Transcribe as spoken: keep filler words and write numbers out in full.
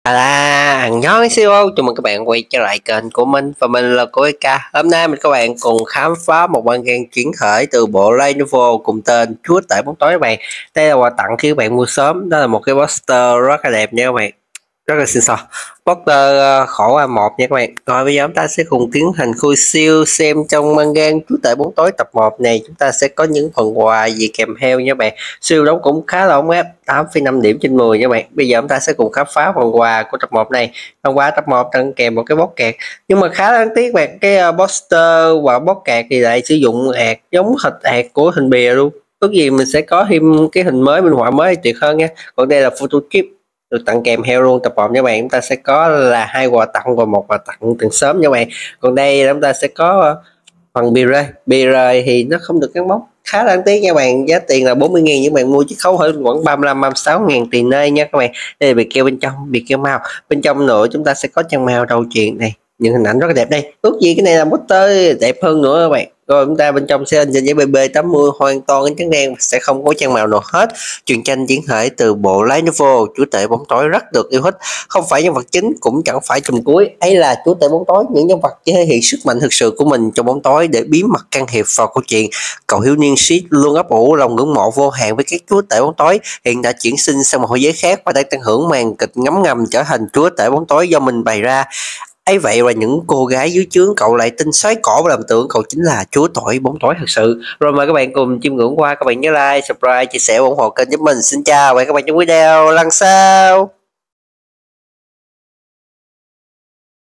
À, nhón xíu, chào mừng các bạn quay trở lại kênh của mình và mình là Cô Eka. Hôm nay mình các bạn cùng khám phá một băng game chuyển khởi từ bộ Lenovo cùng tên Chúa Tể Bóng Tối các bạn. Đây là quà tặng khi các bạn mua sớm, đó là một cái poster rất là đẹp nha các bạn, rất là xịn sò. Poster uh, khổ a một nha các bạn. Rồi bây giờ chúng ta sẽ cùng tiến hành khui siêu xem trong băng game Chúa Tể Bóng Tối tập một này chúng ta sẽ có những phần quà gì kèm theo nha các bạn. Siêu đóng cũng khá là ổn áp, tám phẩy năm điểm trên mười nha các bạn. Bây giờ chúng ta sẽ cùng khám phá phần quà của tập một này. Phần quà tập một tặng kèm một cái bóp kẹt, nhưng mà khá đáng tiếc bạn, cái uh, poster và bóp kẹt thì lại sử dụng ạt giống hệt ạt của hình bìa luôn. Ước gì mình sẽ có thêm cái hình mới, minh họa mới tuyệt hơn nha. Còn đây là photo chip được tặng kèm theo luôn tập một nha bạn. Chúng ta sẽ có là hai quà tặng và một quà tặng từ sớm nha bạn. Còn đây chúng ta sẽ có phần bìa rơi bìa rơi thì nó không được gắn móc, khá đáng tiếc nha bạn. Giá tiền là bốn mươi nghìn nhưng bạn mua chiếc khấu hơn khoảng ba mươi lăm ba mươi sáu ngàn tiền nơi nha các bạn. Đây là bìa keo bên trong, bìa keo màu bên trong nữa chúng ta sẽ có trang màu đầu chuyện này, những hình ảnh rất là đẹp. Đây ước gì cái này là poster đẹp hơn nữa các bạn. Rồi chúng ta bên trong sẽ in trên giấy bê bê tám mươi hoàn toàn in trắng đen, sẽ không có trang màu nào hết. Truyện tranh chuyển thể từ bộ Lenovo Chúa Tể Bóng Tối rất được yêu thích, không phải nhân vật chính cũng chẳng phải trùm cuối, ấy là Chúa Tể Bóng Tối. Những nhân vật chỉ thể hiện sức mạnh thực sự của mình trong bóng tối để bí mật can thiệp vào câu chuyện. Cậu thiếu niên Sid luôn ấp ủ lòng ngưỡng mộ vô hạn với các Chúa Tể Bóng Tối, hiện đã chuyển sinh sang một thế giới khác và đang tận hưởng màn kịch ngấm ngầm trở thành Chúa Tể Bóng Tối do mình bày ra. Ấy vậy mà những cô gái dưới trướng cậu lại tin xoáy cổ và làm tưởng cậu chính là chúa tể bóng tối thật sự. Rồi mời các bạn cùng chiêm ngưỡng qua, các bạn nhớ like, subscribe, chia sẻ ủng hộ kênh giúp mình. Xin chào và hẹn các bạn trong video lần sau.